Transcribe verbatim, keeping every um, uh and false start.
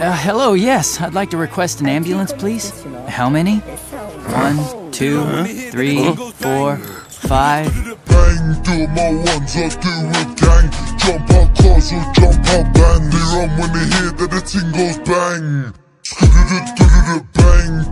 Uh, hello, yes. I'd like to request an ambulance, please. How many? One, two, three, four, five. Bang, do my ones, I do a gang. Jump out cars or jump out band. They run when they hear that the thing goes bang. Bang.